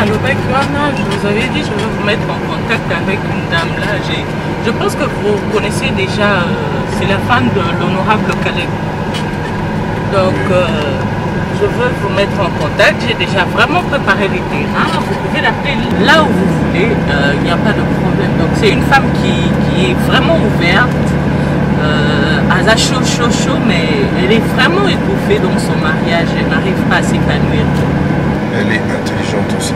Nalobek, je vous avais dit, je vais vous mettre en contact avec une dame là. Je pense que vous connaissez déjà, c'est la femme de l'honorable Caleb. Donc, je veux vous mettre en contact. J'ai déjà vraiment préparé les terrains. Vous pouvez l'appeler là où vous voulez. Il n'y a pas de problème. Donc, c'est une femme qui est vraiment ouverte. À chaud, mais elle est vraiment étouffée dans son mariage. Elle n'arrive pas à s'épanouir. Elle est intelligente aussi.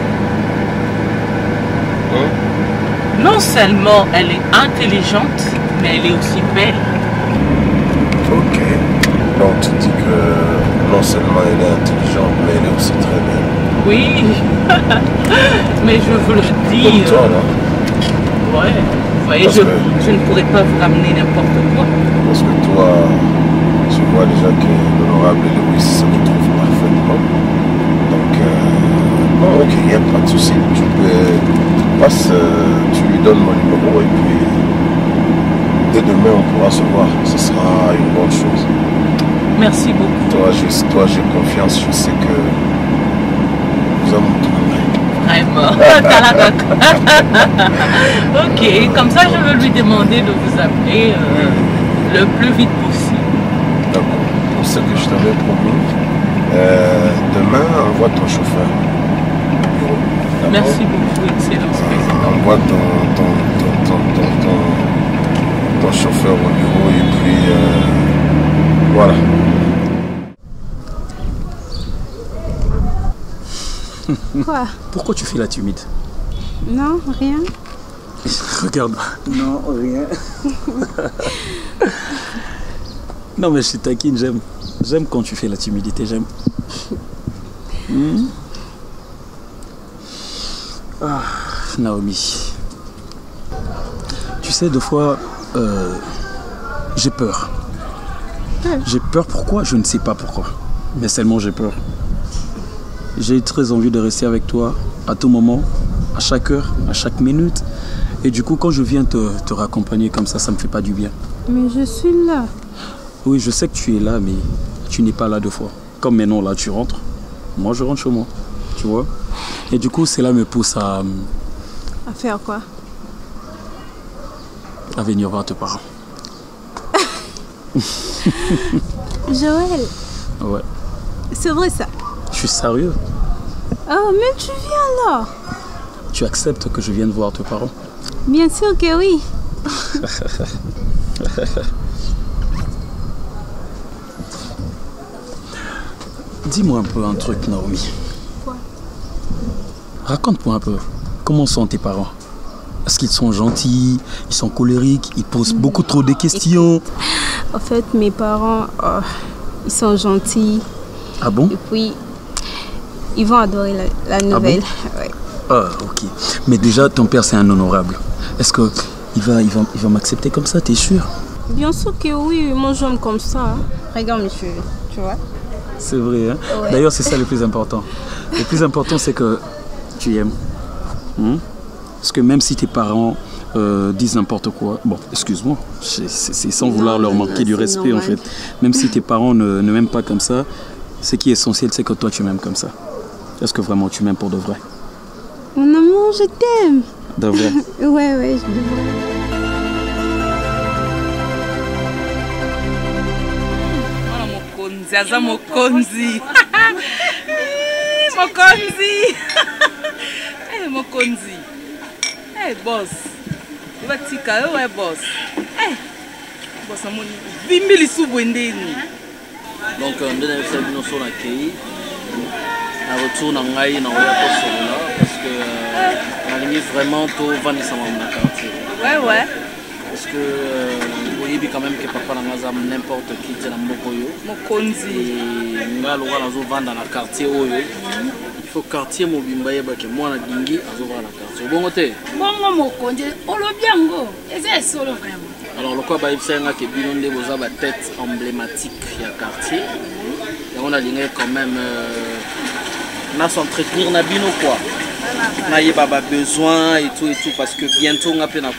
Hein? Non seulement elle est intelligente, mais elle est aussi belle. Ok. Donc tu dis que non seulement elle est intelligente, mais elle est aussi très belle. Oui. Mais je vous le dis. Comme toi, là. Ouais. Vous voyez, je ne pourrais pas vous ramener n'importe quoi. Parce que toi, tu vois déjà que l'honorable Louis se retrouve parfaitement. Donc, bon, ok, il n'y a pas de souci. Tu lui donnes mon numéro et puis dès demain on pourra se voir. Ce sera une bonne chose. Merci beaucoup. Toi, j'ai confiance. Je sais que nous allons trouver. Vraiment. Ok, comme ça je vais lui demander de vous appeler le plus vite possible. D'accord. Pour ce que je t'avais promis, demain envoie ton chauffeur. Merci beaucoup, Excellence Président. Envoie ton chauffeur au bureau et puis voilà. Quoi? Pourquoi tu fais la timide? Non, rien. Regarde. Non, rien. Non mais je suis taquine, j'aime. J'aime quand tu fais la timidité, j'aime. Ah, Naomi. Tu sais, deux fois, j'ai peur. J'ai peur, pourquoi? Je ne sais pas pourquoi. Mais seulement j'ai peur. J'ai très envie de rester avec toi à tout moment, à chaque heure, à chaque minute. Et du coup, quand je viens te raccompagner comme ça, ça me fait pas du bien. Mais je suis là. Oui, je sais que tu es là, mais tu n'es pas là deux fois. Comme maintenant, là, tu rentres. Moi, je rentre chez moi. Tu vois? Et du coup, cela me pousse à... À faire quoi? À venir voir tes parents. Joël. Ouais. C'est vrai ça? Je suis sérieux. Oh, mais tu viens là. Tu acceptes que je vienne voir tes parents? Bien sûr que oui. Dis-moi un peu un truc, Naomi. Quoi? Raconte-moi un peu. Comment sont tes parents? Est-ce qu'ils sont gentils? Ils sont colériques? Ils posent beaucoup trop de questions? En fait, mes parents, ils sont gentils. Ah bon? Et puis, ils vont adorer la nouvelle. Ah bon? Ouais. Ah, ok. Mais déjà, ton père, c'est un honorable. Est-ce qu'il va m'accepter comme ça, t'es sûr? Bien sûr que oui, moi j'aime comme ça. Hein. Regarde, monsieur, tu vois? C'est vrai, hein? Ouais. D'ailleurs, c'est ça le plus important. Le plus important, c'est que tu aimes. Parce que même si tes parents disent n'importe quoi, bon, excuse-moi, c'est sans vouloir leur manquer du respect, normal. En fait. Même si tes parents ne m'aiment pas comme ça, ce qui est essentiel, c'est que toi, tu m'aimes comme ça. Est-ce que vraiment tu m'aimes pour de vrai? Mon amour, je t'aime. De vrai? Ouais, je devrais. Zaza Mokonzi. Mokonzi. Hey, Mokonzi. Hey, boss. Tu vas tika, ouais, boss. Hey. Boss, on m'a dit 20 000 sous bwendeni. Donc, on a fait une notion d'accueil. On retourne en Haïti, on parce que on a mis vraiment tout vendre ça dans le quartier. Ouais. Parce que il y a quand même que papa n'a n'importe qui dans Mokoyo. Mokonzi. Nga loka nazo vendre dans le quartier oyo. Il faut quartier mobimba yeba que moi na dingi azo vendre dans le quartier. Bon côté. Bongo Mokonzi, olobiango. C'est solo vraiment. Alors le quoi ba ifsenga que bino nde boza ba tête emblématique ya quartier. Et on a ligné quand même na s'entretenir na bino quoi. Na yeba ba besoin et tout parce que bientôt on a pe na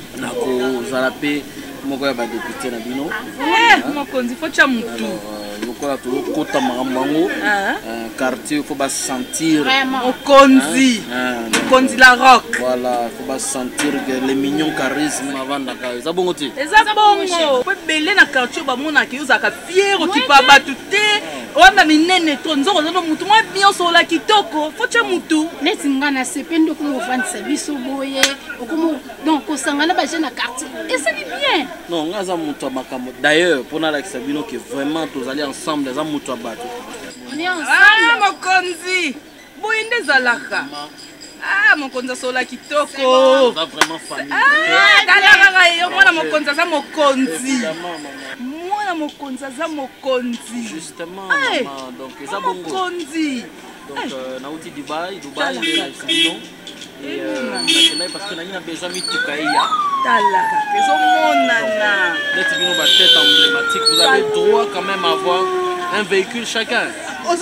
ko zalape moko ya ba député na bino. Mokonzi faut cha mutu. Donc lokola tokota makambo yango quartier faut pas sentir mokonzi mokonzi la rock. Voilà, faut pas sentir que les mignons charisme avandaka eza bongo te. Eza bongo po belé na quartier ba mona ki uzaka fier okipa batu te wana minene to nzoko zo mutu mwa bien so la kitoko focha mutu neti ngana sependo ko ngofandisa biso boye okomo donc kosangana ba jeune na quartier et ça bien. Non, ngaza mutu makambo. D'ailleurs, pour na la Sabino que vraiment tous aller ensemble za mutu abato. On est ensemble. Mokonzi. Boyinde zalaka. Mokonzi sola kitoko. Ça vraiment famille. Dala yo mwana mokonzi za mokonzi. Mwana mokonzi za mokonzi. Justement, maman, donc ça bongo. Mokonzi. Donc nauti Dubaï de Sabino. Et parce que nous avons besoin de Mitukaïa. Tête emblématique. Vous avez droit quand même à avoir un véhicule chacun. C'est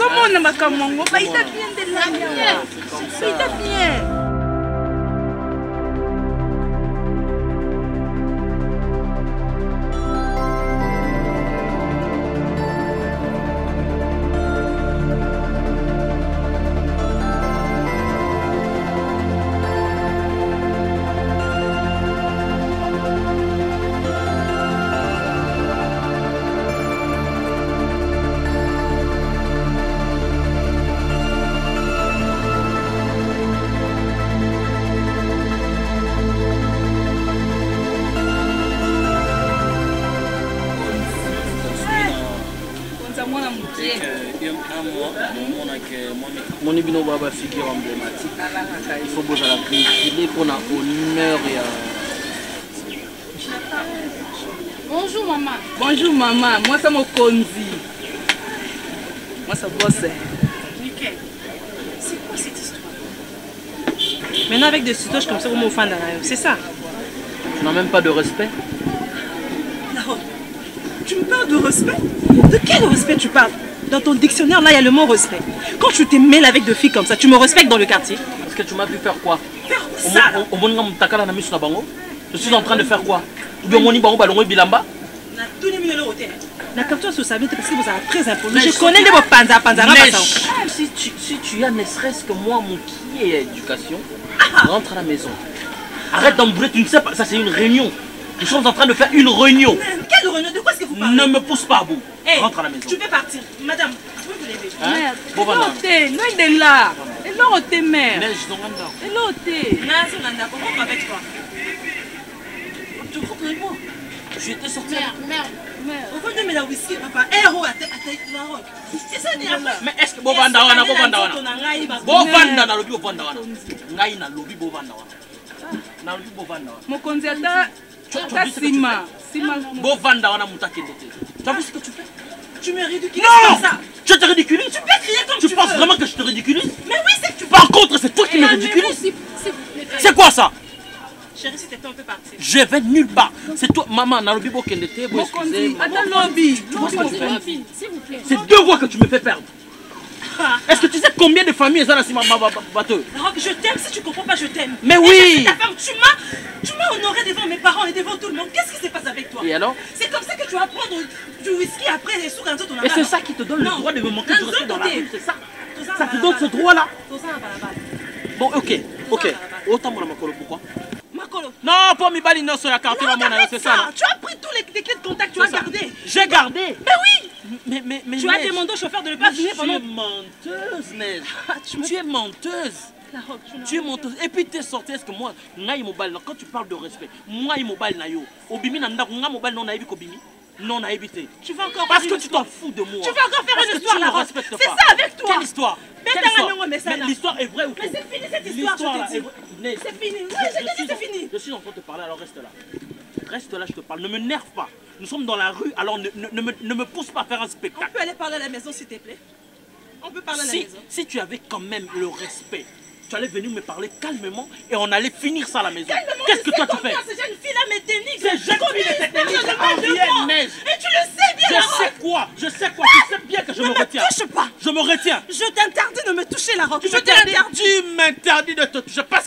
comme ça. Mon ibino baba figure emblématique. Il faut que la véhiculer pour l'honneur et Bonjour maman. Bonjour maman, moi c'est Mokonzi. Moi c'est Bosse. Nickel. C'est quoi cette histoire? Maintenant avec des situations comme ça, vous m'offrez c'est ça? Tu n'as même pas de respect? Non. Tu me parles de respect? De quel respect tu parles? Dans ton dictionnaire, là, il y a le mot respect. Quand tu te mêles avec deux filles comme ça, tu me respectes dans le quartier? Est-ce que tu m'as vu faire quoi? Faire ça? Je suis en train de faire quoi? Je connais les panza. Si tu as ne serait-ce que moi, mon qui est éducation, rentre à la maison. Arrête d'embrouiller, tu ne sais pas, ça c'est une réunion. Nous sommes en train de faire une réunion. Quelle réunion? De quoi est-ce que vous parlez? Ne me pousse pas à bout. Hey, rentre à la maison. Tu peux partir. Madame, vous pouvez vous lever. Hein? Bon, voilà. Neige de là. Et l'eau t'es mère. Neige, donc on et l'eau t'es. Nazi, on a comment avec toi? Tu comprends moi? Je étais sorti. Merde. On va mettre la whisky, papa. Héros à tête. C'est ça, mais est-ce que Bovanda wana? Bovanda na lobi Bovanda wana. Ngai na lobi Bovanda wana. Na lobi Bovanda wana. Mokonzi ata Sima. Bovanda wana mutakende te. Tu as vu ce que tu fais? Tu me ridiculises comme ça. Je te ridiculise. Tu peux crier comme tu veux. Tu penses vraiment que je te ridiculise? Mais oui, c'est que tu... Par contre, c'est toi qui me ridiculises. C'est quoi ça? Chérie, si t'étais, on peut partir. Je vais nulle part. C'est toi, maman, Narobi Bokendete. Mokonzi, attends, lobby. S'il vous plaît. C'est 2 voix que tu me fais perdre. Est-ce que tu sais combien de familles sont là sur ma bateau? Je t'aime, si tu comprends pas, je t'aime. Mais oui. Ta femme, tu m'as honoré devant mes parents et devant tout le monde. Qu'est-ce qui se passe avec toi? Et alors? C'est comme ça que tu vas prendre du whisky après les sous quand on a. Et c'est ça qui te donne le droit de me manquer de respect dans la rue, c'est ça? Ça te donne ce droit-là? Bon, ok. Autant mon Makolo, pourquoi? Makolo. Non, pas mi bali non sur la carte, c'est ça. Tu as pris tous les clés de contact, tu as gardé. J'ai gardé. Mais oui. Mais tu as demandé au chauffeur de ne pas venir pendant... Tu es menteuse, Neige. Tu es menteuse. Tu es menteuse. Et puis tu es sortie, est-ce que moi, quand tu parles de respect, moi, mobile na yo. Obimi na ndako, nga mobile non na ebi kobimi. Non na évité. Tu vas encore parce que tu t'en fous de moi. Tu vas encore faire une histoire là. C'est ça avec toi. Quelle histoire? Mais l'histoire est vraie ou fausse? Mais c'est fini cette histoire, je te dis. C'est fini. C'est fini. Je suis en train de te parler, alors reste là. Reste là, je te parle. Ne me nerve pas. Nous sommes dans la rue, alors ne me pousse pas à faire un spectacle. On peut aller parler à la maison, s'il te plaît? On peut parler à la maison. Si tu avais quand même le respect, tu allais venir me parler calmement et on allait finir ça à la maison. Qu'est-ce que toi tu fais? Ces jeunes filles-là me dénigrent. Ces jeunes filles me dénigrent. Neige. Et tu le sais bien. Je sais quoi? Tu sais bien que je me retiens. Ne me touche pas. Je me retiens. Je t'interdis de me toucher, la robe. Tu m'interdis de te toucher parce que tu as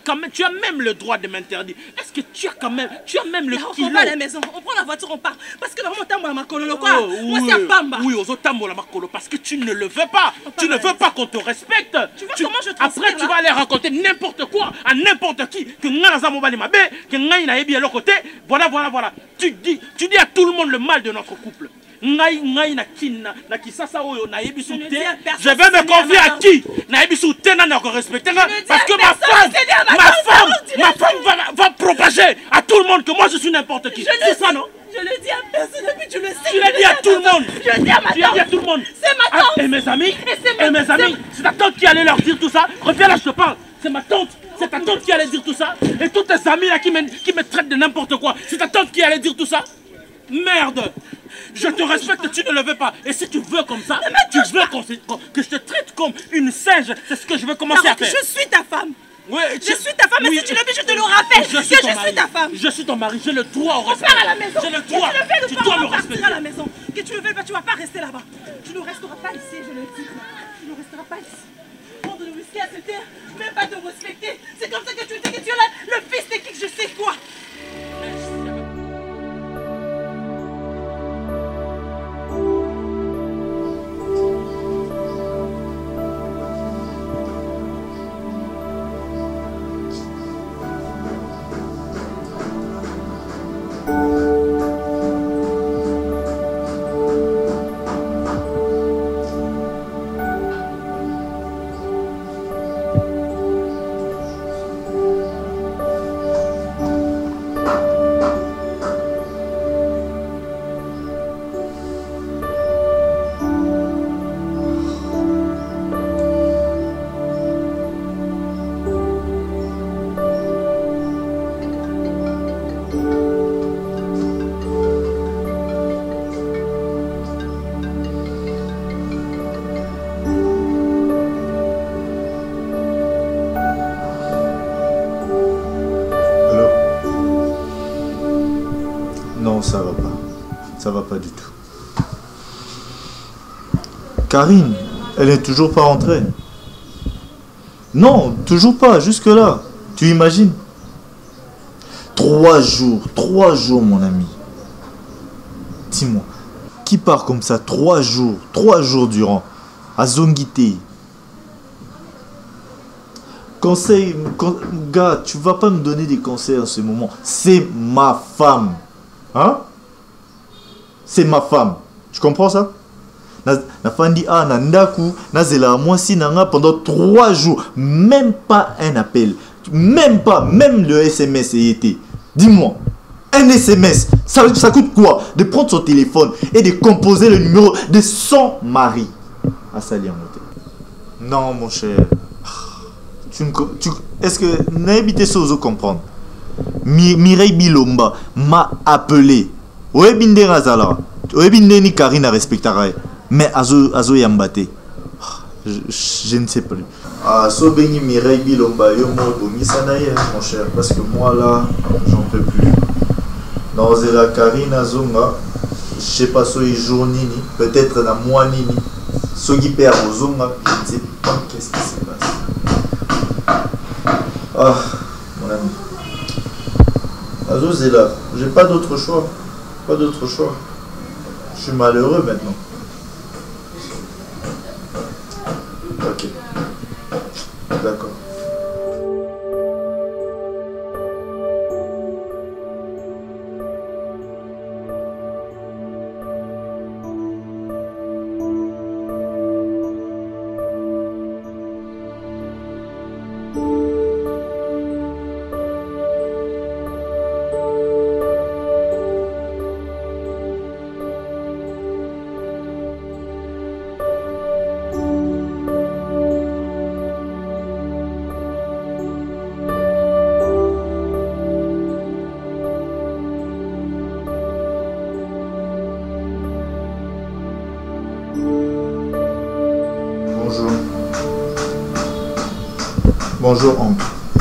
quand même, tu as même le droit de m'interdire. Est-ce que tu as quand même, le kilo? On va à la maison, on prend la voiture, on part. Parce que normalement, t'as ma cololo quoi. Moi, c'est à Pamba. Oui, aux autres, la macolo, parce que tu ne le veux pas. Tu ne veux pas qu'on te respecte. Tu vois comment je transpire, après, tu vas aller raconter n'importe quoi à n'importe qui. Que Ngana Mobali Mabe, que Ngana Naebi à l'autre côté. Voilà. Tu dis à tout le monde le mal de notre couple. Je vais me confier à qui? Parce que ma femme va propager à tout le monde que moi je suis n'importe qui. C'est ça, non? Je le dis à personne, et puis tu le sais. Tu l'as dit à tout le monde. Je le dis à ma tante. Tu l'as dit à tout le monde. C'est ma tante. Et mes amis. Et mes amis. C'est ta tante qui allait leur dire tout ça. Reviens là, je te parle. C'est ma tante. C'est ta tante qui allait dire tout ça. Et tous tes amis là qui me traitent de n'importe quoi. C'est ta tante qui allait dire tout ça. Merde. Je te respecte, tu ne le veux pas. Et si tu veux comme ça, tu veux que je te traite comme une singe. C'est ce que je veux commencer à faire. Je suis ta femme. Oui, je suis ta femme, mais si tu le dis, je te le rappelle. Je suis ta femme. Je suis ton mari, j'ai le droit au respect. On part à la maison. J'ai le droit. Tu dois me respecter à la maison. Que tu le veux pas, tu vas pas rester là-bas. Tu ne resteras pas ici, je le dis. Tu ne resteras pas ici. Prendre le whisky à se taire, même pas te respecter. C'est comme ça que tu dis que tu es là, le fils de qui que je sais quoi. Ça va pas du tout. Karine, elle est toujours pas rentrée. Non, toujours pas, jusque là. Tu imagines? 3 jours, mon ami. Dis-moi, qui part comme ça 3 jours durant, à Zongité? Conseil, gars, tu vas pas me donner des conseils en ce moment. C'est ma femme. Hein? C'est ma femme. Tu comprends ça? Na fandi a na ndaku na zela mwasi nanga pendant 3 jours, même pas un appel, même le SMS été. Dis-moi, un SMS, ça coûte quoi? De prendre son téléphone et de composer le numéro de son mari. À Sali Amote. Non mon cher. Est-ce que n'habitez ça aux comprendre? Mireille Bilomba m'a appelé. Oebinde Razala. Oebinde ni Karine respectera. Mais Azo Yambate. Je ne sais plus. Ah, Sobeni Mireille Bilomba, mon cher. Parce que moi là, j'en peux plus. Dans la Karine Azonga, je sais pas si c'est jour nini, peut-être la mois nini. Sogi perd aux Zonga, je ne sais pas qu'est-ce qui se passe. Ah, mon ami. Azo c'est là. J'ai pas d'autre choix. Pas d'autre choix. Je suis malheureux maintenant. Ok. D'accord. Bonjour, oncle.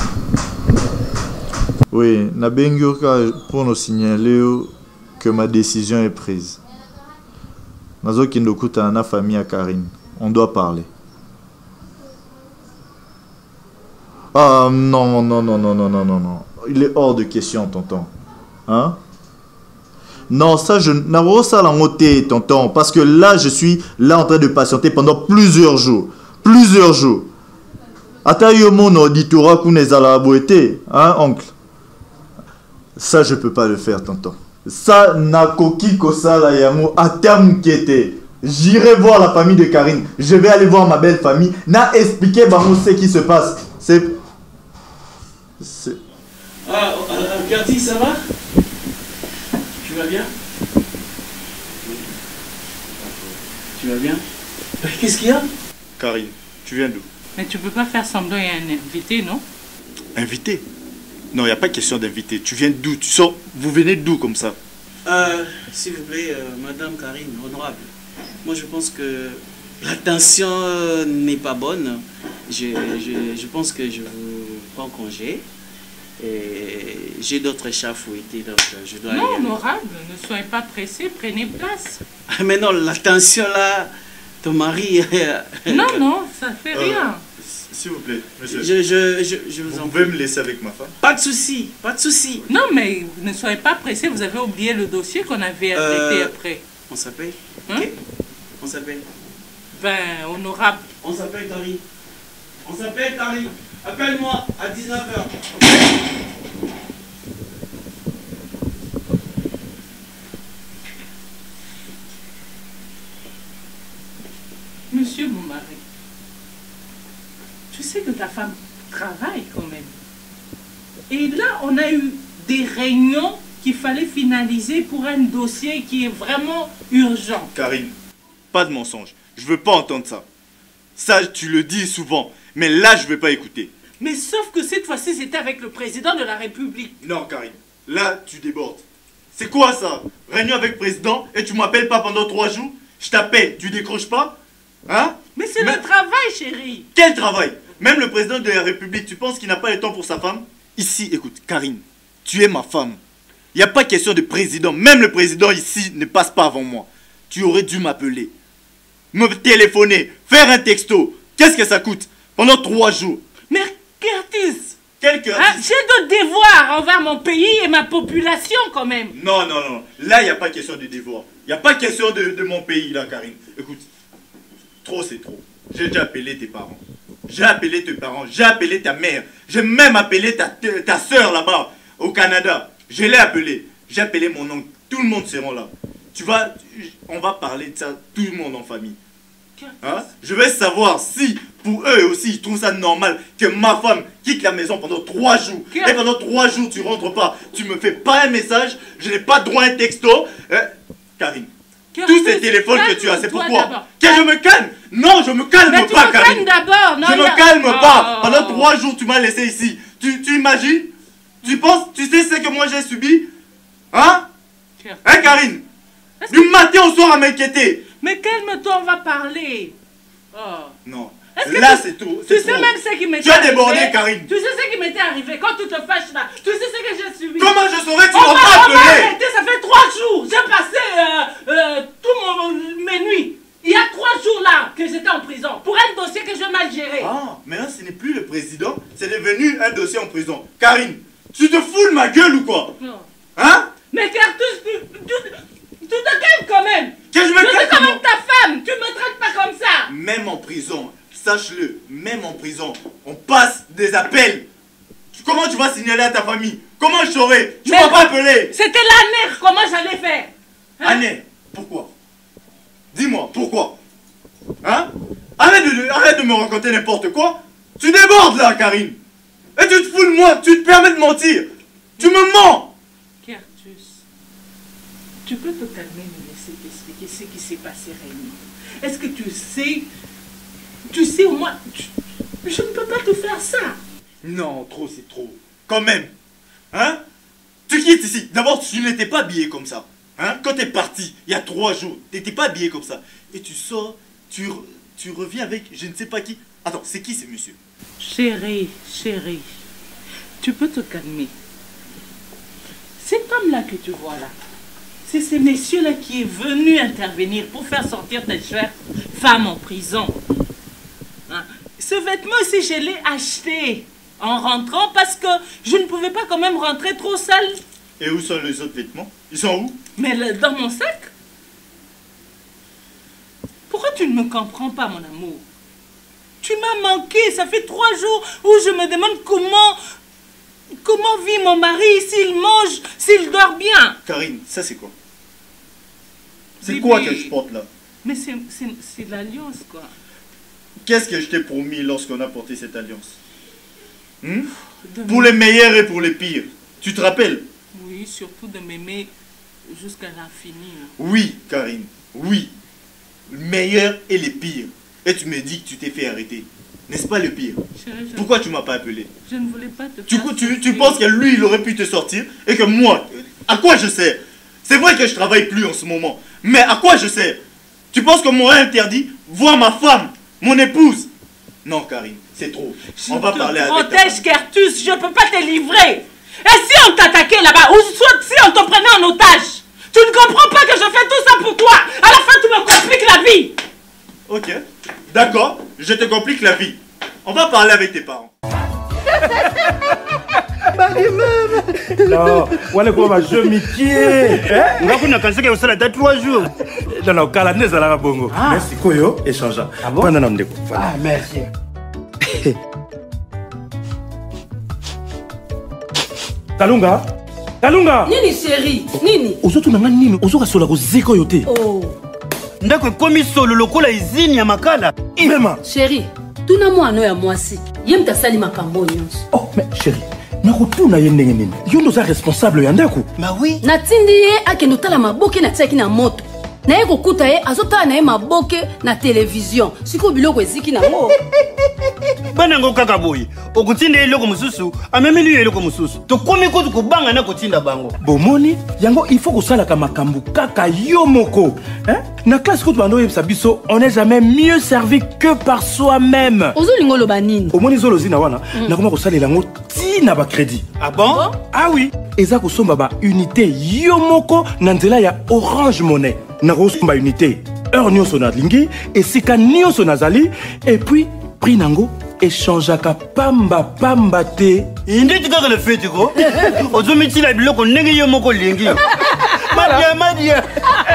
Oui, Nabengyoka pour nous signaler que ma décision est prise. Nazo Kindokuta na famille à Karine. On doit parler. Ah non, non, non, non, non, non, non, non. Il est hors de question, tonton. Hein? Non, ça, je n'ai ça la montée, tonton. Parce que là, je suis là en train de patienter pendant plusieurs jours. Plusieurs jours. Atayo mon auditorat qu'on est à la boîte, hein, oncle? Ça, je peux pas le faire, tonton. Ça, n'a coquille que ça, là, yamo, à terme qui était. J'irai voir la famille de Karine. Je vais aller voir ma belle famille. N'a expliqué, bah, ce qui se passe. C'est. Ah, Gertie, ça va? Tu vas bien? Tu vas bien? Qu'est-ce qu'il y a? Karine, tu viens d'où? Mais tu peux pas faire semblant qu'il y a un invité, non? Invité? Non, il n'y a pas question d'invité. Tu viens d'où? Tu sors. Vous venez d'où comme ça? S'il vous plaît, Madame Karine, honorable. Moi, je pense que l'attention n'est pas bonne. Je pense que je vous prends congé. Et j'ai d'autres chats à fouetter, donc je dois Non, aller. honorable, ne soyez pas pressé, prenez place. Mais non, l'attention là, ton mari... Non, non, ça fait rien. S'il vous plaît, monsieur. Je vous en prie. me laisser avec ma femme? Pas de souci, pas de souci. Non, mais ne soyez pas pressé, vous avez oublié le dossier qu'on avait été après. On s'appelle? Hein? Ok. On s'appelle? Ben, honorable. On s'appelle Tari. On s'appelle Tari. Appelle-moi à 19h. Monsieur mon mari, tu sais que ta femme travaille quand même. Et là, on a eu des réunions qu'il fallait finaliser pour un dossier qui est vraiment urgent. Karine, pas de mensonge. Je veux pas entendre ça. Ça, tu le dis souvent. Mais là, je vais pas écouter. Mais sauf que cette fois-ci, c'était avec le président de la République. Non, Karine. Là, tu débordes. C'est quoi ça? Réunion avec le président et tu m'appelles pas pendant 3 jours? Je t'appelle, tu décroches pas? Hein? Mais c'est le travail, chérie. Quel travail? Même le président de la République, tu penses qu'il n'a pas le temps pour sa femme? Ici, écoute, Karine, tu es ma femme. Il n'y a pas question de président. Même le président ici ne passe pas avant moi. Tu aurais dû m'appeler, me téléphoner, faire un texto. Qu'est-ce que ça coûte? Pendant 3 jours. Mais Curtis, Quel Curtis? j'ai de devoirs envers mon pays et ma population quand même. Non, non, non. Là, il n'y a pas question de devoir. Il n'y a pas question de mon pays, là, Karine. Écoute, trop, c'est trop. J'ai déjà appelé tes parents. J'ai appelé tes parents. J'ai appelé ta mère. J'ai même appelé ta soeur là-bas, au Canada. Je l'ai appelé. J'ai appelé mon oncle. Tout le monde sera là. On va parler de ça, tout le monde en famille. Hein? Je veux savoir si, pour eux aussi, ils trouvent ça normal que ma femme quitte la maison pendant 3 jours. Et pendant 3 jours, tu rentres pas. Tu me fais pas un message. Je n'ai pas droit à un texto. Karine, tous ces téléphones que tu as, c'est pourquoi? Que je me calme? Non, je me calme pas, Karine. Je me calme pas. Pendant 3 jours, tu m'as laissé ici. Tu imagines? Tu penses? Tu sais ce que moi j'ai subi? Hein? Hein, Karine? Du matin au soir à m'inquiéter. Mais calme-toi, on va parler. Oh. Non. Là, c'est tout. Tu sais même ce qui m'était arrivé. arrivé. Tu as débordé, Karine. Tu sais ce qui m'était arrivé quand tu te fâches là. Tu sais ce que j'ai subi. Comment je saurais? Tu m'as pas On appelé. va arrêter, ça fait 3 jours. J'ai passé mes nuits. Il y a 3 jours là que j'étais en prison pour un dossier que je mal géré. Ah, maintenant ce n'est plus le président, c'est devenu un dossier en prison. Karine, tu te fous de ma gueule ou quoi? Non. Hein? Mais Cartus, tu te calmes quand même. Que je me calme? Je suis quand même ta femme. Tu me traites pas comme ça. Même en prison, sache-le, même en prison, on passe des appels. Comment tu vas signaler à ta famille? Comment je saurais? Tu m'as pas appelé. C'était l'année, comment j'allais faire? Hein? Année? Pourquoi? Dis-moi, pourquoi? Hein? Arrête de me raconter n'importe quoi. Tu débordes là, Karine. Et tu te fous de moi, tu te permets de mentir. Tu me mens. Curtus, tu peux te calmer et me laisser t'expliquer ce qui s'est passé réellement. Est-ce que tu sais au moins, je ne peux pas te faire ça. Non, trop c'est trop. Quand même. Hein? Tu quittes ici. D'abord, tu n'étais pas habillé comme ça. Hein? Quand t'es parti, il y a 3 jours, t'étais pas habillé comme ça. Et tu sors, tu reviens avec je ne sais pas qui. Attends, c'est qui ces monsieur? Chérie, tu peux te calmer. Cet homme-là que tu vois là, c'est ce monsieur-là qui est venu intervenir pour faire sortir ta chère femme en prison. Hein? Ce vêtement aussi, je l'ai acheté en rentrant parce que je ne pouvais pas quand même rentrer trop sale. Et où sont les autres vêtements? Ils sont où? Mais dans mon sac. Pourquoi tu ne me comprends pas, mon amour? Tu m'as manqué, ça fait 3 jours où je me demande comment vit mon mari, s'il mange, s'il dort bien. Karine, ça c'est quoi? C'est Bibi. quoi que je porte là? Mais c'est l'alliance, quoi. Qu'est-ce que je t'ai promis lorsqu'on a porté cette alliance? Pour les meilleurs et pour les pires. Tu te rappelles? Oui, surtout de m'aimer jusqu'à l'infini. Oui, Karine, oui. Le meilleur et les pires. Et tu me dis que tu t'es fait arrêter. N'est-ce pas le pire? Chérie, Pourquoi tu m'as pas appelé? Je ne voulais pas te Tu penses que lui, il aurait pu te sortir et que moi, à quoi je sers? C'est vrai que je travaille plus en ce moment. Mais à quoi je sers? Tu penses qu'on m'aurait interdit voir ma femme, mon épouse? Non, Karine, c'est trop. On va parler avec ta protège, femme. Kertus, je ne peux pas te livrer. Et si on t'attaquait là-bas, ou soit si on te prenait en otage, tu ne comprends pas que je fais tout ça pour toi. À la fin, tu me compliques la vie. Ok, d'accord, je te complique la vie. On va parler avec tes parents. Non, wale kwa je mikie. Ngakuna kanseke usala ta 3 jours. Non, kala neza la bongo. Merci koyo échange. Pendant na ndeko. Ah, merci. Talunga. Nini chérie? Nini? Ozoto nanga nini? Ozoka sola ko zeko yote. Oh. Ndako komi solo lokola izini ya makala. Mema. Chérie, tuna mwana ya mwasi. Ye mtasali makambo nyonso. Oh, mais chérie. nakotuna ye ndenge nini yo ndo oza responsable ya ndako. Ma oui, natindi ye akende otala maboke natiaki na moto naye kokuta ye azotala na ye maboke na televizio sikoyo biloko eziki nango bana yango kaka boye okotinda ye eloko mosusu amemeli yo eloko mosusu tokomi kutu kobanga na kotinda bango bomoni yango il faut kosalaka makambo kaka yo moko na classe kutu bando oyebisa biso on n'est jamais mieux servi que par soi-même. ozolinga oloba nini omoni zolozina wana nakoma kosalela yango tina bacrédit. Ah bon? Ah oui, eza kosomba ba unité yo moko na nzela ya Orange Money. nakosomba unité heure nyonso nalingi esika nyonso nazali et puis prix nango échangeaka pamba pamba te. Indeti kaka le fete ko ozomitila biloko ndenge yo moko lingi madia.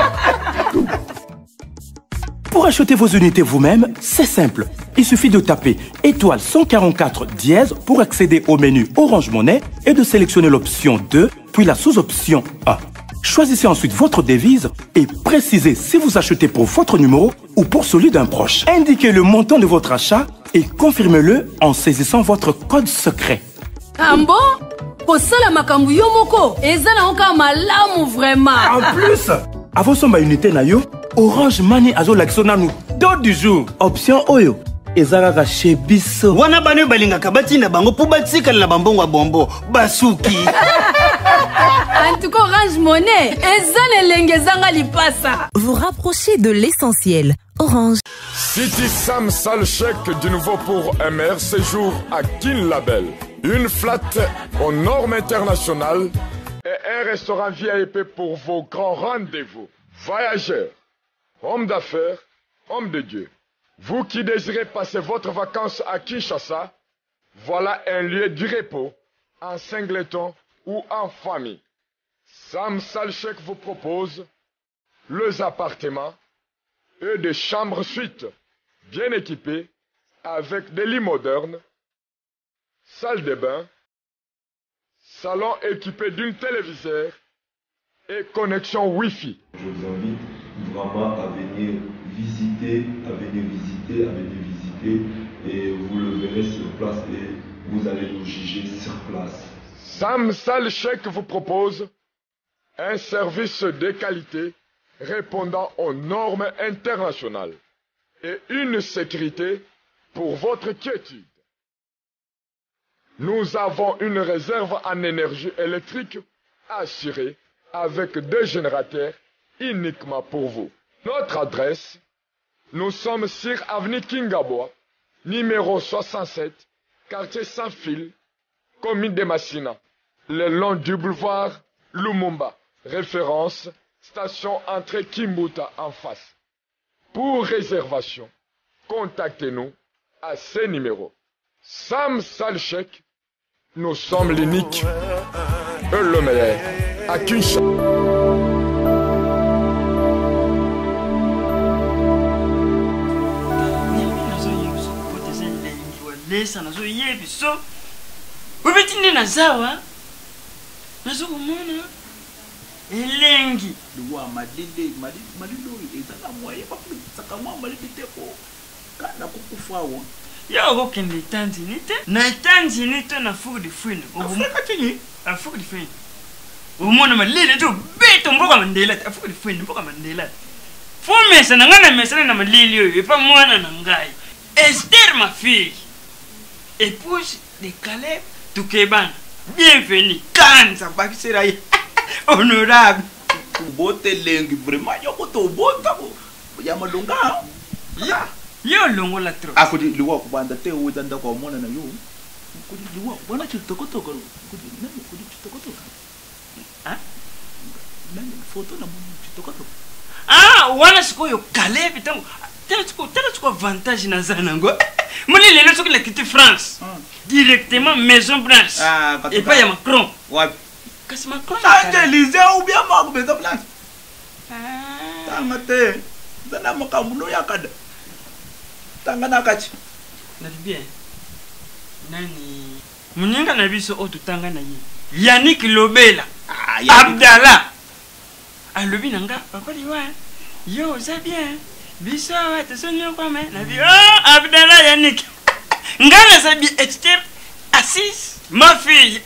Pour acheter vos unités vous-même, c'est simple. Il suffit de taper étoile 144 dièse pour accéder au menu Orange Money et de sélectionner l'option 2, puis la sous-option 1. Choisissez ensuite votre devise et précisez si vous achetez pour votre numéro ou pour celui d'un proche. Indiquez le montant de votre achat et confirmez-le en saisissant votre code secret. Ambo kosala makambu yo moko eza na oka malamu vraiment. En plus, à vos sommes unité na yo, Orange Money azo laksona nous dos du jour. Option Oyo. Ezalaka chez biso. Wana banu balingaka batinda bango po batikala na bambongo bombo basuki. En tout cas, Orange Money, vous rapprochez de l'essentiel. Orange. City Sam Salchek du nouveau pour MR séjour à Kin Label. Une flat aux normes internationales et un restaurant VIP pour vos grands rendez-vous. Voyageurs, hommes d'affaires, hommes de Dieu. Vous qui désirez passer votre vacances à Kinshasa, voilà un lieu du repos, en singleton ou en famille. Sam Salchek vous propose les appartements et des chambres suites bien équipées avec des lits modernes, salle de bain, salon équipé d'une téléviseur et connexion Wi-Fi. Je vous invite vraiment à venir visiter, et vous le verrez sur place et vous allez nous juger sur place. Sam Salchek vous propose un service de qualité répondant aux normes internationales et une sécurité pour votre quiétude. Nous avons une réserve en énergie électrique assurée avec 2 générateurs uniquement pour vous. Notre adresse, nous sommes sur avenue Kingaboa, numéro 67, quartier sans fil, commune de Massina, le long du boulevard Lumumba. Référence, station entrée Kimbuta en face. Pour réservation, contactez-nous à ces numéros. Sam Salchek Nous sommes l'unique, le meilleur. À Kinshasa. Lesa nazo yebi so ubeti nde nazawa nazo komona elengi luwa madide ezala moye bakulisaka mwa malide te ko kana kukufawo yo kokende Tanzanie te na Tanzanie te na Fort de France Afrika tini Afrika de France umona malide to beto mboka Mandela Afrika de France mboka Mandela fo mesa na ngana mesa na malili yo epa mwana na ngai Esther ma fille épouse de Caleb Toukéban. Bienvenue. Kanza Bakiseraï. Honorable. Bote lengi vraiment yoko to bota ko. Yamalunga. Ya. Yo longo la tro. Akudi liwa ko banda te wo danda ko mona na yo. Kudi liwa wana chitoko. Kudi nani kudi chitoko. Ah? Nani photo na mo chitoko. Ah, wana siko yo Caleb tango. Tela tu avantage na zanango. Moi les leçons qu'il a quitté France. Directement Maison Blanche. Et pas y a Macron. Ouais. Qu'est-ce que Macron? Ça Élysée ou bien Macron Maison Blanche. Tangate. Dana makamuno yakada. Tangana kachi. Na bien. Nani? Muninga na biso otu tangana yi. Yannick Lobela. Abdallah. Alobi nanga papa liwa. Yo, ça bien. Biso te sonyo kwa me na bi Abdallah Yannick ngana sabi Esther Assis ma fille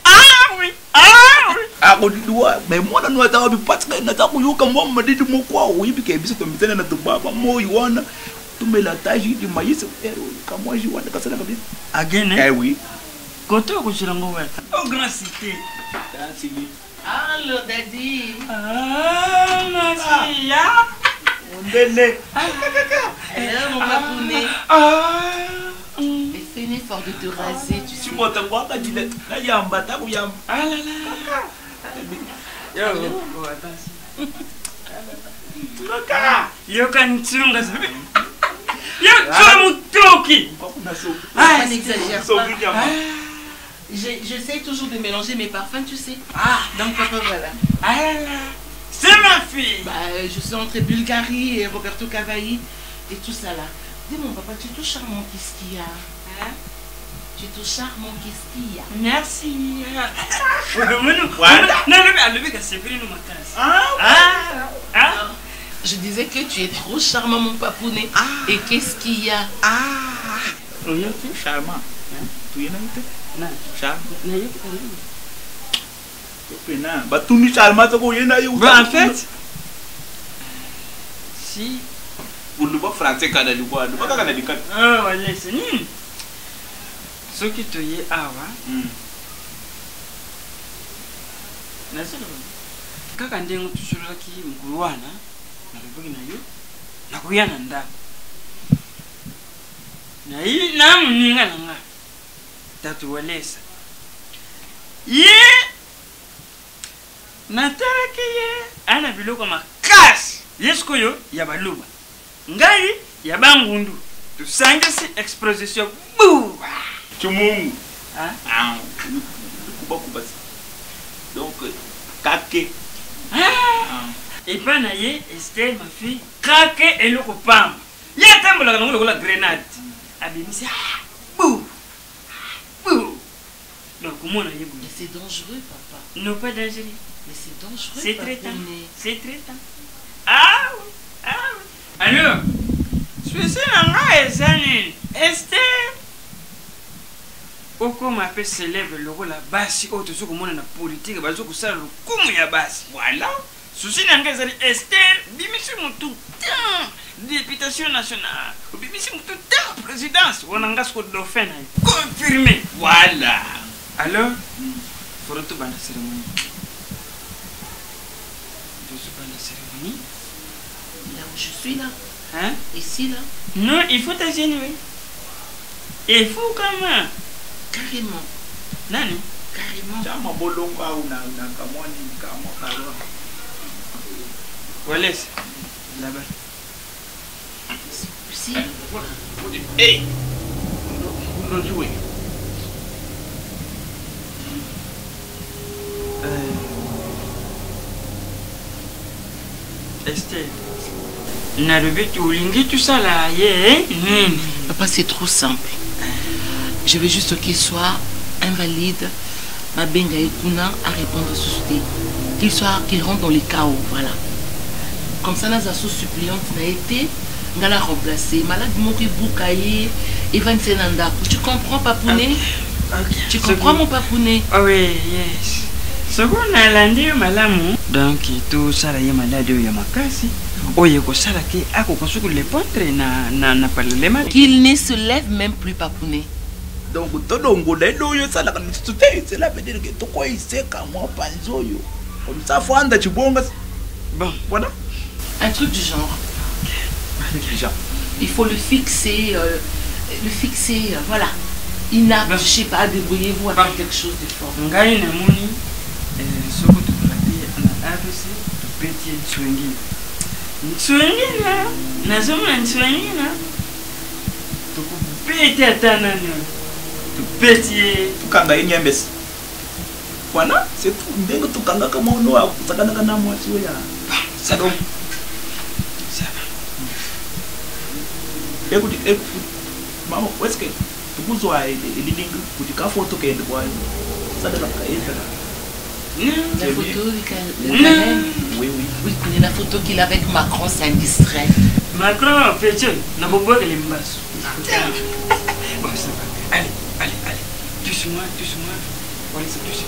kodidwa mais mwana no ata bi patka na ta kuyuka mo madidi mo kwa uyibi ke biso to mitena na tubaba mo yiwana tumela taji di maïs kama jiwana kasana kabisa again eh oui koto ko chirango wa au grand cité allo daddy ma fille Ondele. Mon papounet. Mais fais un effort de te raser, tu sais. Tu m'entends quoi quand tu dis là il y a un bâtard ou il y a un... Ah là là. Yo, attention. Kaka. Yo kan tsunga ça. Yo tsumu toki. Ah, n'exagère pas. J'essaie toujours de mélanger mes parfums, tu sais. Ah, donc papa voilà. Ah là là. C'est ma fille. Bah, je suis entre Bulgarie et Roberto Cavalli et tout ça là. Dis mon papa, tu es tout charmant, qu'est-ce qu'il y a? Hein? Tu es tout charmant, qu'est-ce qu'il y a? Merci. Je disais que tu es trop charmant, mon papounet. Et qu'est-ce qu'il y a? Tu es charmant. Tu es non, charmant. En fait, si vous ne pas français quand vous pas quand ce qui te y awa kaka ndengo tushuraki mkuruwana na bibugi na yo na kuyana nda na hii na mninga nanga tatuweleza ye nataraki ye ana biloko makasi yesko yo ya baluba ngai ya bangundu tusangisi exposition bu tumungu kuba donc kake et pas naie Esther ma fille kake eloko pamba ye tambola kana ngolo la grenade abimisi bu donc comment on a dit mais c'est dangereux papa. Non pas dangereux. Mais c'est dangereux. C'est traitant. C'est traitant. Ah oui. Ah oui. Alors, je suis là et Esther. Oko m'appelle s'élève le rôle la basi autre chose comme on a la politique bazo ko sala comme ya basi. Voilà. Souci nanga zali Esther bimisi mon tout temps députation nationale. Bimisi mon tout temps présidence. On a ngasko dauphin confirmé. Voilà. Alors, faut retourner à la cérémonie. Je suis pas à la cérémonie. Là où je suis là. Hein? Ici là. Non, il faut t'agénuer. Il faut quand même. Carrément. Nani? Carrément. Chama bolonga una kamoni kama karo. Voilà. Là-bas. C'est possible. Hey. Vous jouez. Esther. Narubi, tu oulingi tout ça là, Papa, c'est trop simple. Je veux juste qu'il soit invalide. Ma benga et Kuna à répondre à ce qu'il rentre dans les chaos, voilà. Comme ça, nous avons suppliante n'a été, nous l'a remplacé. Malade mourir boucaillé, Evan Senanda. Tu comprends, Papouné? Tu comprends, mon Papouné? Oui, yes. Ce qu'on a landé, malamu. Donc, tout ça, il y a malade, il y a ma casse. Oye, ko ça, qui a construit les pointres, n'a pas le mal. Qu'il ne se lève même plus, Papouné. Donc, tout le monde ça, cela veut dire que tout quoi il sait qu'à moi, Panzoyo. Comme ça, faut en tu bon. Bon, voilà. Un truc du genre. Il faut le fixer, voilà. Il n'a, je sais pas, débrouillez-vous à faire quelque chose de fort. Ngai na moni, ce que tu pratique, on a ABC, tu pétier swingi. Swingi là, nazoma swingi là. Tu pétier atana tu pétier. Tu kanga inyembes. Voilà, c'est tout. Dès que tu kanga comme on a, ça kanga na moi tu ya. Ça donc. Ça va. Écoute, maman, où est-ce que tu peux voir les lignes pour tu photo que tu vois ça de la La photo oui, la photo qu'il a avec Macron, c'est indiscret. Macron, petit, n'a pas besoin de l'embas. Bon, ça va. Allez. Doucement. Voilà, c'est doucement.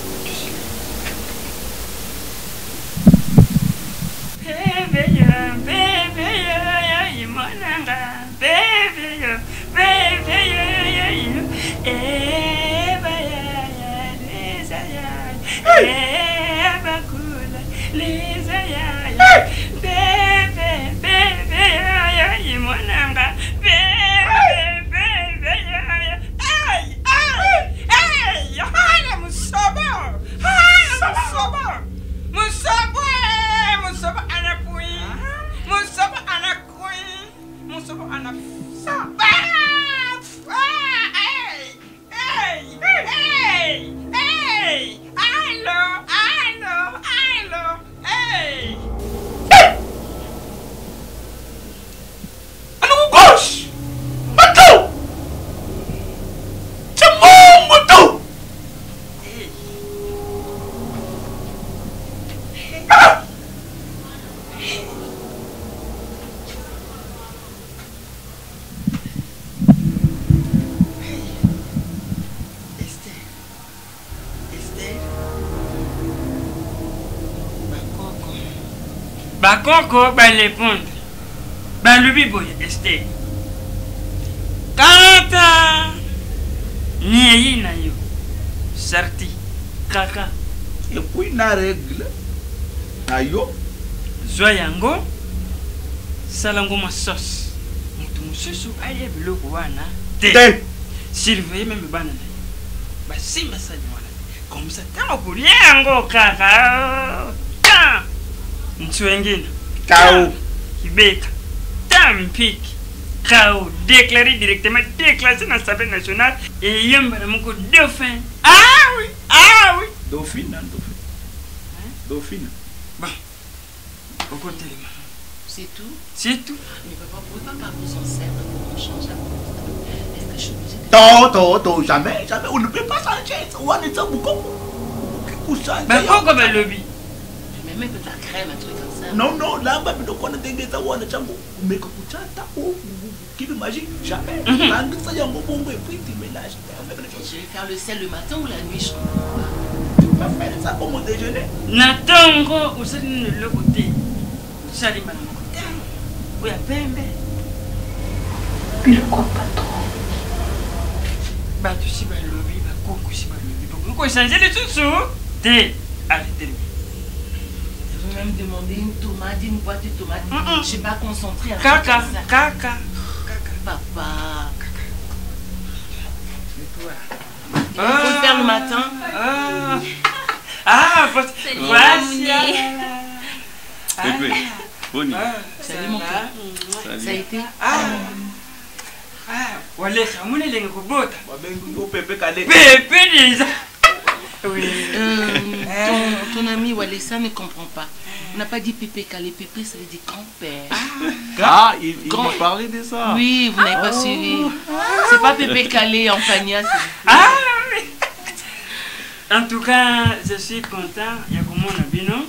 Bakoko ba répondre. Ba lubi boy Esther. Kata ni na yo. Sarti kaka. Et puis na règle. Ayo. Zoyango. Salango ma sauce. Mutu mususu aye biloko wana. Te. Surveiller même bana. Ba simba sa wana. Comme ça tant pour yango kaka. Nswengine Kao Kibeka Tampik Kao déclaré directement déclassé dans l'Assemblée nationale et Yamba Moko dauphin. Ah oui Dauphine. Dauphine. Bon. Au côté de moi. C'est tout. Mais papa, vous pouvez pas vous en servir pour qu'on change la couleur. Est-ce que je suis obligée de... Tôt, jamais. On ne peut pas changer. On est en beaucoup. Pourquoi va lobby? Même de la crème, un truc comme ça. Non, là, bah, nous on a des gens qui ont chango, mais que tu as qui le magique, jamais. Ça y a un bon et puis tu mélanges. Je vais faire le sel le matin ou la nuit, je tu peux faire ça pour mon déjeuner. Natango, vous êtes le côté. Vous allez mal. Oui, à peine. Puis le quoi, patron? Bah, tu sais, bah, lobby, bah, coucou, c'est pas lobby. Pourquoi changer les sous-sous? Allez, t'es même demander une tomate, une boîte de tomates. Je ne suis pas concentrée. Caca. Papa. Il faut le faire le matin. Voici. Salut mon père. Ça a été. Voilà, ça m'a dit que vous êtes. Pépé déjà. Ton ami Walesa ne comprend pas. On n'a pas dit Pépé Calé. Pépé, ça veut dire grand-père. Il m'a parlé de ça. Oui, vous n'avez pas suivi. C'est pas Pépé Calé en Pagna. En tout cas, je suis content. Il y a comment on a bien, non?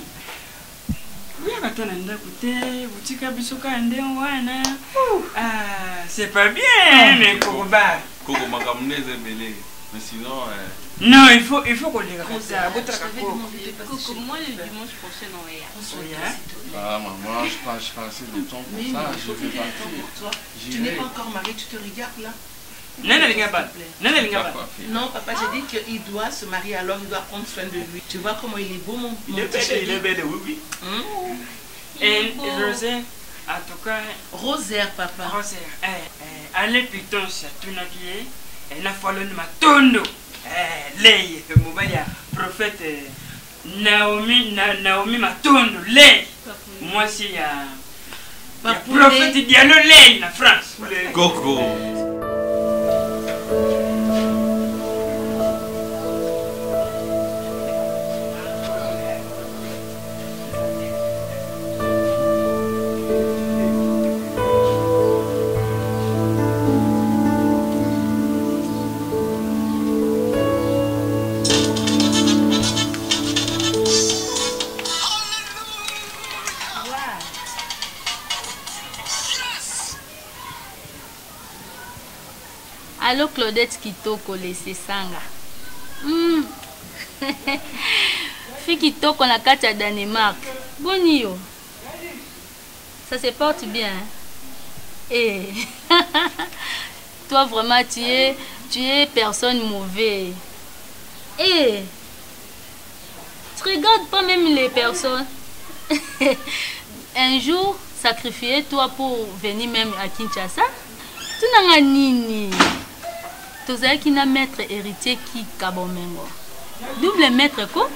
C'est pas bien, mais Kokoba. Mais sinon. Non, il faut qu'on les raconte. Moi, le dimanche prochain, on est. Ah, maman, je passe assez de temps pour ça. Je vais partir. Tu n'es pas encore marié, tu te regardes là. Non, papa, j'ai dit qu'il doit se marier, alors il doit prendre soin de lui. Tu vois comment il est beau, mon il est belle, oui. Et Rosaire, en tout cas. Rosaire, papa. Rosaire, allez plutôt, c'est tout nagué. Et la fois le matondo. Lei, Mobaya, prophète Naomi Matondo, Lei. Moi, c'est il y a prophète Diallo Lei en France. Coco. Allô Claudette Kitoko laissé sanga. Fille Kitoko na kati ya Danemark. Bonio. Ça se porte bien. Hein? Et toi vraiment tu es personne mauvaise. Et tu regardes pas même les personnes. Un jour sacrifier toi pour venir même à Kinshasa. Tu n'as nini. Tozali qui n'a maître héritier qui kabomengo. Double maître ko?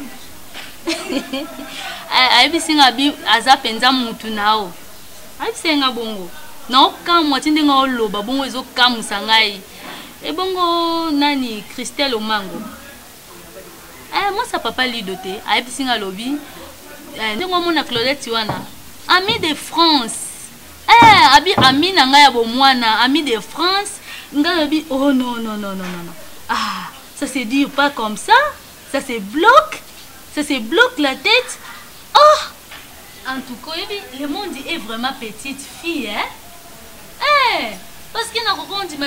Aibi singa bi azapenza mutu nao. Aibi singa bongo. Na okamwa tindinga oloba bongo ezo kamusa ngai. E bongo nani Christelle Omango. Moi sa papa lidoté. Aibi singa lobi. Ndingo mona Claudette wana. Ami de France. Ami na ngai ya bomwana, ami de France. Oh non. Ah, ça se dit pas comme ça. Ça se bloque la tête. Oh! En tout cas, le monde est vraiment petite fille, hein? Parce qu'il n'a pas dit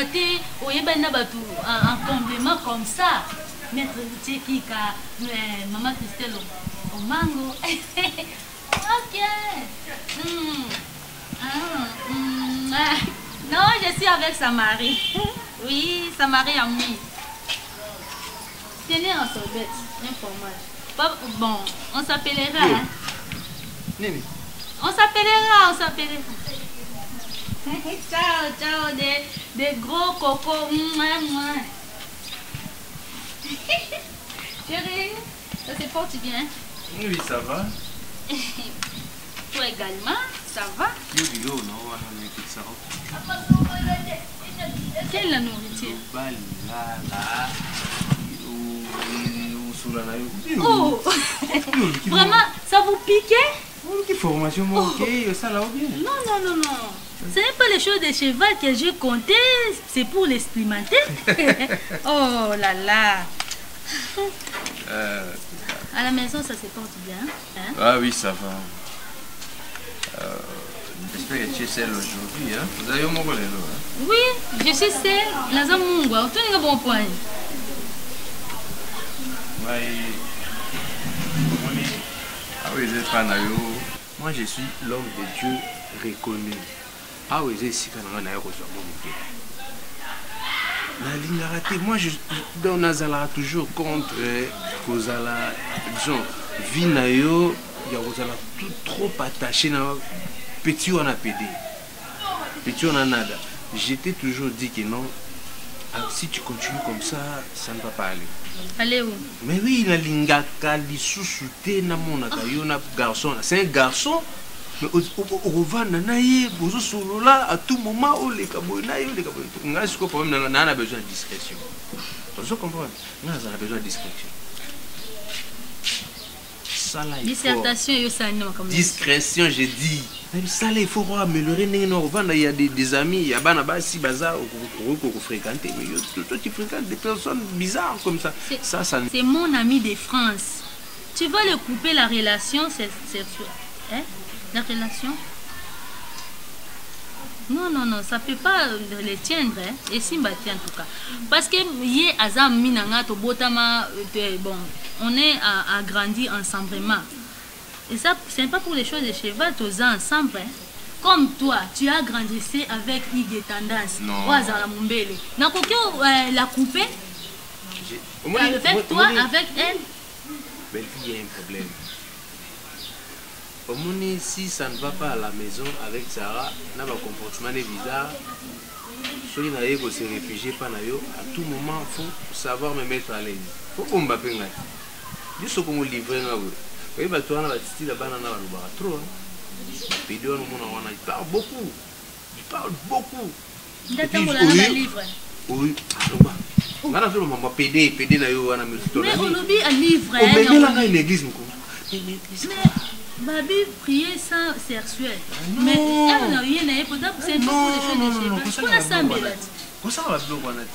un complément comme ça. Maître Tchekika, maman Christelle Omango. Ok. Non, je suis avec sa mari. Oui, sa mari a mis. Tenez un sorbet, un fromage. Bon, on s'appellera. Hein? Nini. On s'appellera. Ciao, des gros cocos. Chérie, ça se porte bien? Oui, ça va. Toi également, ça va? Quelle est la nourriture? Oh! Vraiment, ça vous piquait? Quelle formation ça là bien? Non. Ce n'est pas les choses de cheval que j'ai compté, c'est pour l'expérimenter. Oh là là! À la maison, ça se porte bien. Hein? Ah oui, ça va. J'espère que tu es seule aujourd'hui. Hein? Vous avez au Mongolais, hein? Oui, je suis seule. Naza Mungwa, tu es un bon point. Moi, je suis l'homme de Dieu reconnu. Ah oui, c'est ici qu'on a un moi, dans Nazala toujours contre Kozala, disons, Vinayo, il y a tout trop attaché à petit on a pédé. Petit on a nada. J'étais toujours dit que non, si tu continues comme ça, ça ne va pas aller. Allez où? Mais oui, il a l'ingaka, il sous-souté, garçon. C'est un garçon. Mais au revoir, nanaye, bozo solo là, à tout moment, oh les cabonaï, les cabonaï. On a besoin de discrétion. Vous comprenez? On a besoin de discrétion. ça là. Dissertation, discrétion, j'ai dit. Ça là, il faut améliorer. Il y a des amis, il y a des bazar qu'on fréquente. Mais toi, tu fréquentes des personnes bizarres comme ça. C'est mon ami de France. Tu vas le couper la relation, c'est hein? La relation. Non, ça ne peut pas les tiendre, hein? Et si en tout cas. Parce que bon, on est à grandir ensemble vraiment. Et ça, ce n'est pas pour les choses de cheval, tous ensemble. Hein? Comme toi, tu as grandi avec Ligue Tendance. Non. La couper. Avec toi, avec elle. Mais il y a un problème. Au moins, si ça ne va pas à la maison avec Sarah, on a un comportement bizarre. Si on a se réfugier, à tout moment, il faut savoir me mettre à l'aise. Il faut qu'on m'appelle. Juste qu'on me livre. Oui, mais toi, on a dit la banane trop. Il parle beaucoup. Il parle beaucoup. Oui. On a toujours maman PD na yo wana me mais on oublie un livre. Mais là une église Babi prier sans sexuel. Mais elle n'a rien à pour ça c'est pour les choses de chez. Pour sambela. Comment ça va bloquer wana?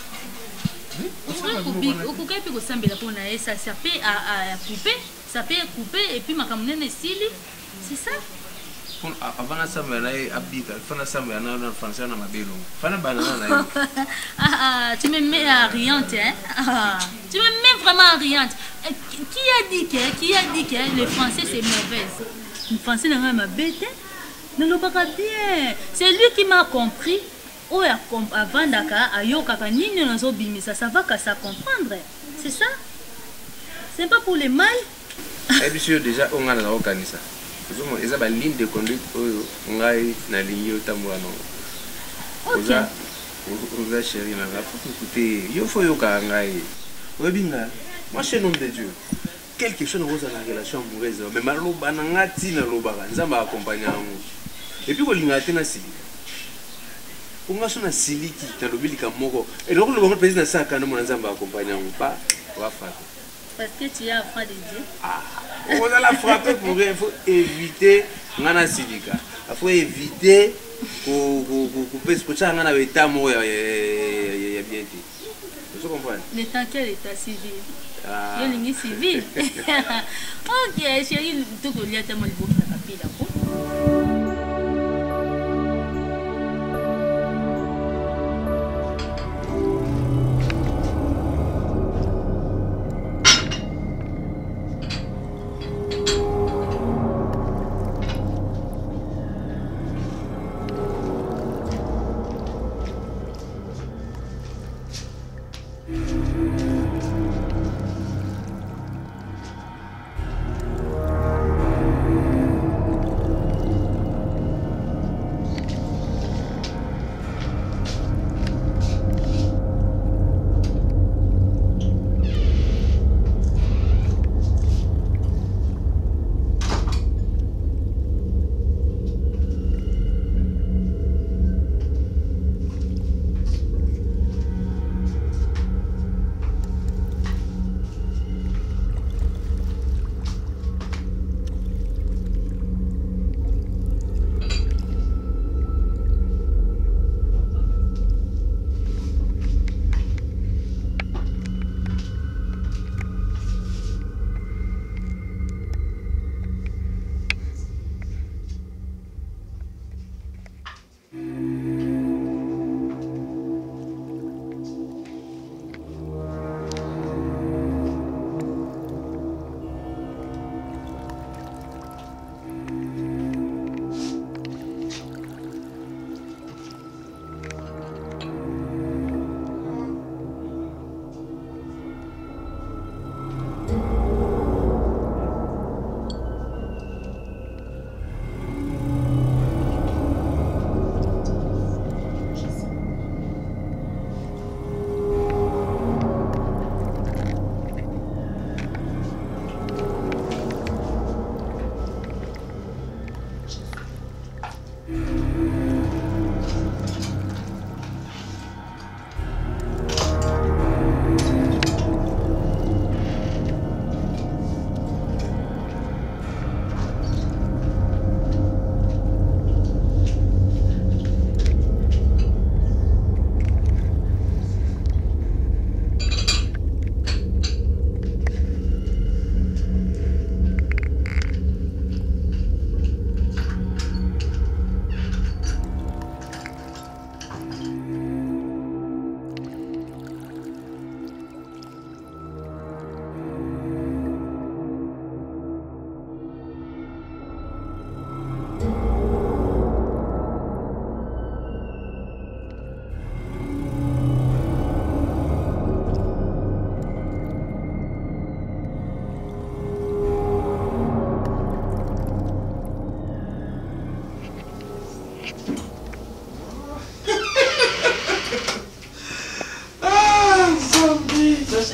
Ça peut à couper, ça peut couper et puis ma camonne est c'est ça. Avant la sambela abika, avant la sambela na français na mabelo. Fana banana na. Tu me mets à riante hein. Tu me mets vraiment à riante. Qui a dit que le français c'est mauvais? Le français n'a pas bête. Ne le pas bien. C'est lui qui m'a compris. Oh, avant Dakar, ayo kakanini nazo bimisa, ça va qu'à ça comprendre. C'est ça? C'est pas pour les mal. Eh bien sûr déjà on a la organisa. Ils ont une ligne de conduite on a na ligne otamwa non. Oza oza chérie na la faut écouter. Yo faut yo ka ngai. Webinga. Moi chez nom de Dieu. Quelque chose rose dans la relation amoureuse mais maloba na ngati na lobaka nzamba accompagner amour. Et puis ko lingati na sili. On a son siliki dans le bilika moko et donc le président ça quand mon nzamba accompagner on pas va faire parce que tu as foi de Dieu. Ah on va la frapper pour il faut éviter ngana silika il faut éviter ko pèse ko ça ngana état mo ya bien dit vous comprenez l'état quel état civil yo lingi civil OK chérie tout ko liata mo libo na kapila ko.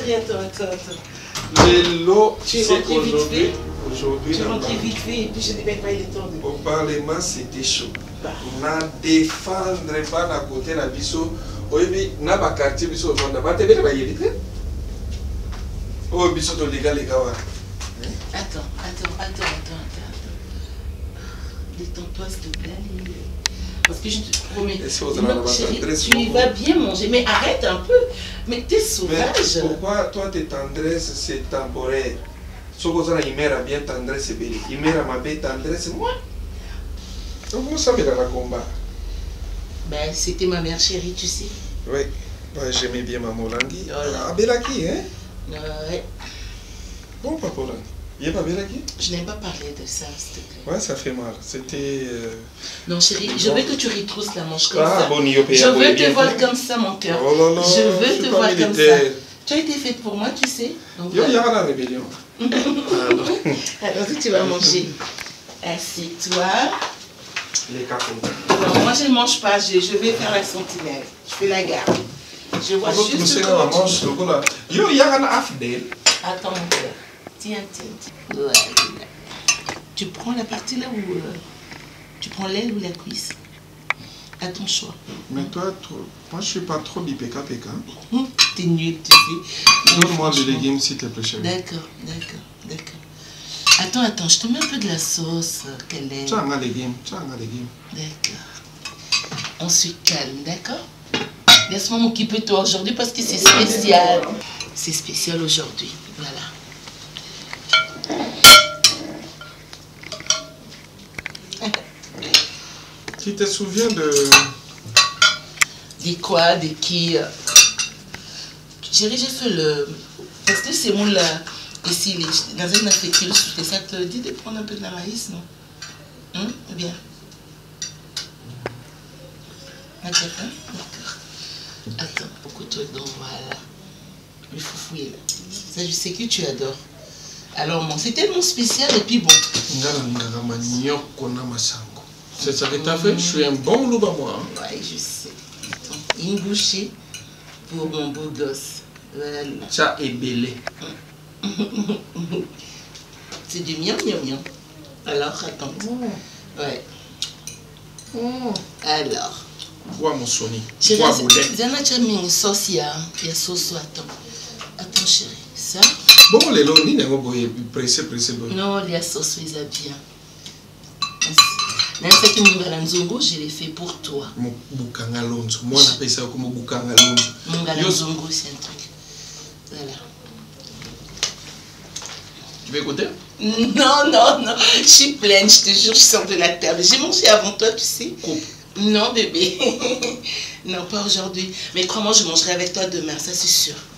chérie, attends. L'élo, Tu es rentré vite fait. Aujourd'hui, Tu es rentré vite fait et puis je n'ai même pas eu le temps de... Au Parlement, c'était chaud. Na défendre pas à côté de la biso. Oui, na ba quartier biso on a pas télé ba yéli. Oh biso to les gars. Attends. Détends-toi s'il te plaît. Parce que je te promets. Non, chérie, tu vas bien manger, mais arrête un peu. Mais t'es sauvage. Mais pourquoi toi tes tendresses c'est temporaire? Ce que ça Imera bien tendresse c'est belle. Imera ma belle tendresse moi. Comment ça me dans la combat? Ben c'était ma mère chérie, tu sais. Oui. Ouais, j'aimais bien Maman Langui. Ah Belaki hein? Ouais. Bon Papa Langui. Il n'est pas Belaki? Je n'aime pas parler de ça, s'il te plaît. Ouais, ça fait mal. C'était... Non, chérie, je veux que tu retrousses la manche comme ça. Bon, je veux te voir comme ça, mon cœur. Oh là là, je veux te voir comme ça. Tu as été faite pour moi, tu sais. Donc, il y a la rébellion. Alors, tu vas manger. Assieds-toi. Les cafés. Non, moi, je ne mange pas. Je vais faire la sentinelle. Je fais la garde. Je vois juste comment il y a un afdel. Attends, mon cœur. Tiens. Voilà. Tu prends la partie là où tu prends l'aile ou la cuisse. À ton choix. Mais toi, moi je suis pas trop BPK. T'es nul, tu sais. Donne-moi les légumes s'il te plaît, chérie. D'accord. Attends, je te mets un peu de la sauce. Quelle est? Tu as un légume. D'accord. On se calme, d'accord? Laisse-moi m'occuper de toi aujourd'hui parce que c'est spécial. C'est spécial aujourd'hui. Voilà. Tu te souviens de... De quoi? De qui? Chérie, j'ai fait le... Parce que c'est mon là... Ici, dans une affective, ça te dit de prendre un peu de la maïs, non? Bien. D'accord. Attends, au couteau, donc voilà. Le foufouille là. Ça, je sais que tu adores. Alors, bon, c'est tellement spécial et puis bon. C'est ça que tu as fait? Je suis un bon loup à moi. Oui, je sais. Attends, une bouchée pour mon beau gosse. Voilà. Ça est belé. C'est du miam. Alors, attends. Ouais. Alors. Bois mon soni. Chérie, Zana, tu as mis une sauce, il y a sauce. Attends, chérie. Ça? Bon, les lonis, ils vont pressé. Non, il y a sauce, ils ont bien. Je l'ai fait pour toi. Bukanga Lonzo. Moi, on appelle ça comme Bukanga Lonzo. Mongalonzongo, c'est un truc. Voilà. Tu veux écouter? Non. Je suis pleine, je te jure, je sors de la table. J'ai mangé avant toi, tu sais. Non, bébé. Non, pas aujourd'hui. Mais crois-moi, je mangerai avec toi demain, ça c'est sûr.